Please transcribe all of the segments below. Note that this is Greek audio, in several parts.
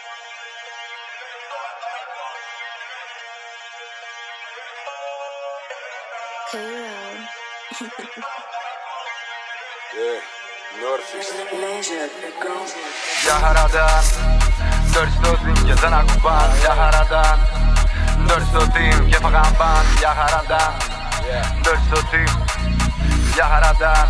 Για χαράταν, ντόρι στο team και δεν ακουμπάν. Για χαράταν, ντόρι στο team και φαγαν μπαν. Για χαράταν, ντόρι στο team, για χαράταν.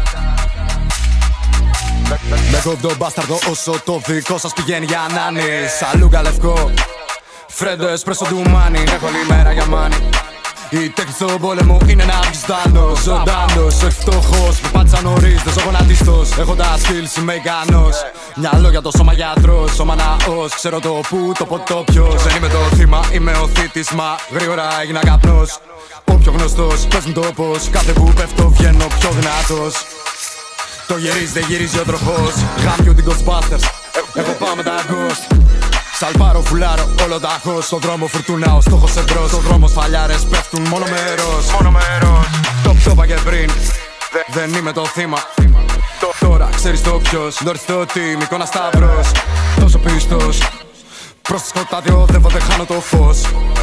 Με κόβδο μπάσταρδο όσο το δικό σας πηγαίνει για να είναι. Σαλούγκα λευκό, φρέντο εσπρέσο του μάνι. Έχω όλη μέρα για μάνι. Η τέχνη στον πόλεμο είναι να βγεις δάνος. Ζωντάνος, όχι φτωχός, που πάτησα νωρίς, δεν ζω γονατίστος. Έχω τα skills, είμαι ικανός. Μυαλό για το σώμα γιατρός, σώμα ναός. Ξέρω το που, το πότε, το ποιος. Δεν είμαι το θύμα, είμαι ο θήτης, μα γρήγορα έγινα καπνός. Ο πιο γνωστός, πες μου το πως. Κάθε που πέφτω βγαίνω πιο δυνατός. Το γυρίζει, δεν γυρίζει ο τροχός. Γάμιου την Ghostbusters, εγώ πάω με τα Ghost. Σαλπάρω, φουλάρω, όλο τάχος. Στον δρόμο φουρτούνα, ο στόχος εμπρός. Στον δρόμο σφαλιάρες πέφτουν μόνο μέρος. Το είπα και πριν, δεν είμαι το θύμα. Τώρα ξέρεις το ποιος. Νωρίς το team, εικόνα σταυρός. Τόσο πίστος, προς το σκοτάδι οδεύω, δεν χάνω το φως.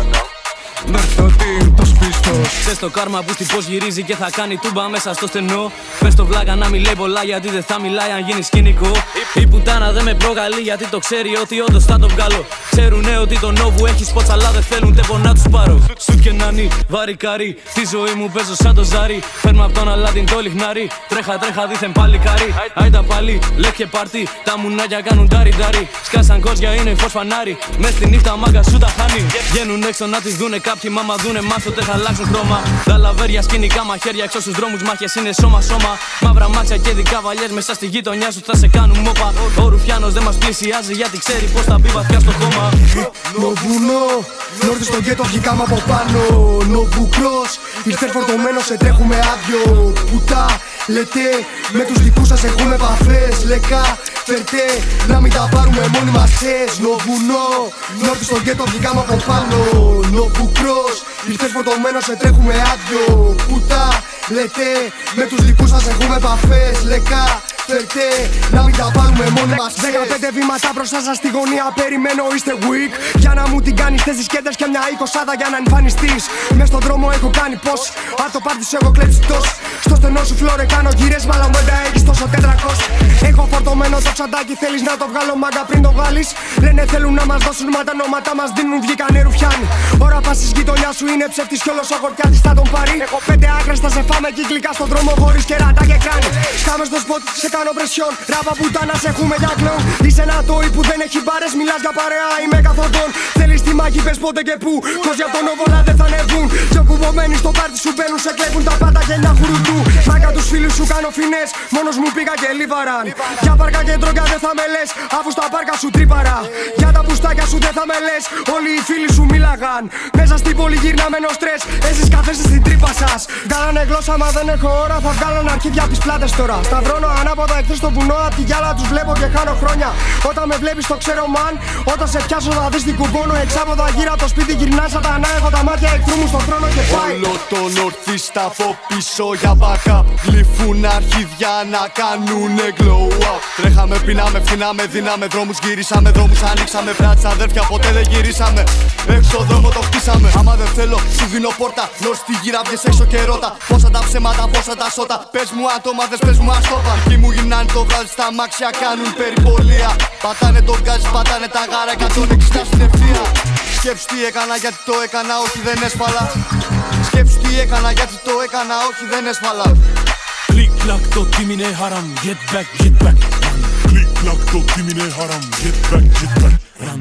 Νωρίς το team, τόσο πίστος. Θες το κάρμα που στην πως γυρίζει και θα κάνει τούμπα μέσα στο στενό. Πες το βλάκα να μην λέει πολλά γιατί δεν θα μιλάει αν γίνει σκηνικό. Η πουτάνα δεν με προκαλεί γιατί το ξέρει ότι όντως θα το βγάλω. Ξέρουνε ότι το νόβου έχει σποτς αλλά δεν θέλουν τέπο να τους πάρω. Σουτ και νάνι, βαρικάρι, τη ζωή μου παίζω σαν το ζάρι. Φέρνω απ' τον Αλάντιν το λιχνάρι, τρέχα δίθεν παλικάρι. Άιντα πάλι, λες και πάρτι, τα μουνάκια κάνουν τάρι τάρι. Σκάσαν κόζια είναι φως φανάρι, μες στη νύχτα μάγκα σου τα χάνει. Βγαίνουν έξω να τις δούνε κάποιοι, μάμα δούνε μας τότε θα αλλάξουν χρώμα. Τα λαβέρια σκηνικά μαχαίρια έξω στους δρόμους, μάχες είναι σώμα-σώμα. Μαύρα μάξια και δικά βαλιές μέσα στη γειτονιά σου θα σε κάνουν μόπα. Ο Ρουφιάνος δεν μας πλησιάζει γιατί ξέρει πως θα μπει βαθιά στο χώμα. Νοβουνό, νόρτι στο γκέτο βγήκαμε από πάνω. Νοβουκρός, ήρθε φορτωμένο, σε τρέχουμε άδειο. Πουτά, λέτε, με τους δικούς σας έχουμε επαφές. Λεκά, φερτέ, να μην τα πάρουμε μόνοι μας θες. Νοβουνό, νόρτι στο γκέτο βγήκαμε από πάνω. Νοβουκρός, ήρθε φορτωμένο, σε τρέχουμε άδειο. Πουτά, λέτε, με τους δικούς σας έχουμε επαφές. Λεκά, φερτέ, να μην τα πάρουμε μόνοι μας. 15 βήματα μπροστά σας στη γωνία, περιμένω είστε weak. Για να μου την κάνεις θες δισκέτες και μια 20 για να εμφανιστείς. Μες στον δρόμο έχω κάνει πως, αν το πάρτι σου έχω κλέψει τος. Στο στενό σου φλόρε κάνω γύρες, μάλλον δεν τα έχεις τόσο 400. Έχω φορτωμένο το ξαντάκι, θέλεις να το βγάλω μάγκα πριν το βγάλεις. Λένε θέλουν να μας δώσουν μα τα ονόματα μας δίνουν, βγήκανε ρουφιάνοι. Ώρα πας της γειτονιάς σου είναι ψεύτης κι όλος ο χορτιάτης θα τον πάρει. Έχω 5 άκρες, θα σε φάμε κύκλικα στον δρόμο χωρίς κεράτα και κράνη. Σκάμε στο σποτ, σε κάνω πρεσιόν. Ράπα πουτάνα, σε έχουμε για κλόουν. Είσαι ένα τόι που δεν έχει μπάρες, μιλάς για παρέα, είμαι καθοδόν. Θέλεις τη μάχη, πες πότε και πού. Κόζια από τον όβολα δεν θα ανεβούν. Πιο κουμπωμένοι στο πάρτι σου μπαίνουν, σε κλέβουν τα πάντα και μια χουρουτού. Μάκα τους φίλους σου κάνω φινές, μόνος μου πήγα και λίβαραν. Για πάρκα και τρόγια δεν θα με λες, αφού στα πάρκα σου τρύπαρα. Για τα πουστάκια σου δεν θα με λες, όλοι οι φίλοι σου μίλαγαν. Μέσα στην πόλη γυρνάμε ενός στρες, εσείς καθέστε στην τρύπα σας. Βγάλανε γλώσσα, μα δεν έχω ώρα, θα βγάλουν αρχίδια από τις πλάτες τώρα. Σταυρώνω ανάποδα εχθές στο βουνό, απ' τη γυάλα τους βλέπω και χάνω χρόνια. Όταν με βλέπεις το ξέρω man, όταν σε πιάσω θα δεις την κουμπώνω. Εξάποδα γύρω από το σπίτι γυρνά σατανά, έχω τα μάτια εχθρού μου στον χρόνο και πάει. Όλο το νορθίστα από πίσω για backup. Γλυφούν αρχίδια να κάνουνε glow up. Τρέχαμε, πεινάμε, φθηνάμε, δίναμε δρόμους, γυρίσαμε δρόμους, ανοίξαμε βράτσα αδέρφια, ποτέ δεν γυρίσαμε. Έξω δρόμο το χτίσαμε. Άμα δεν θέλω, σου δίνω πόρτα. Νόρ στη γύρα βγες έξω και ρώτα. Πόσα τα ψέματα, πόσα τα σώτα. Πες μου αν το μάθες, πες μου αν το παν. Κι μου γυρνάνε το βράδυ στα μάξια, κάνουν περιπολία. Πατάνε το γκάζι, πατάνε τα γάρα, 160 στην ευθεία. Σκέψου τι έκανα, γιατί το έκανα, όχι δεν έσφαλα. Σκέψου τι έκανα, γιατί το έκανα, όχι δεν έσφαλα. Click clack το team είναι haram, get back, get back. Click clack το team είναι haram, get back, get back.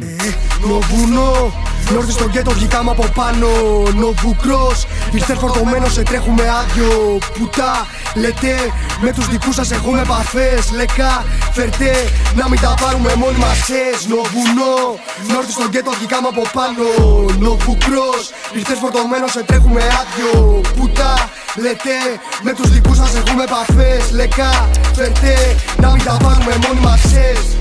Νοβουνό, νόρτι στο γκέτο βγήκαμε από πάνω. Νοβουκρός, ήρθε φορτωμένο, σε τρέχουμε άδειο. Πουτά, λέτε, με τους δικούς σας έχουμε επαφές. Λεκά, φερτέ, να μην τα πάρουμε μόνοι μας θες. Νοβουνό, νόρτι στο γκέτο βγήκαμε από πάνω. Νοβουκρός, ήρθε φορτωμένο, σε τρέχουμε άδειο. Πουτά, λέτε, με τους δικούς σας έχουμε επαφές. Λεκά, φερτέ, να μην τα πάρουμε μόνοι μας θες.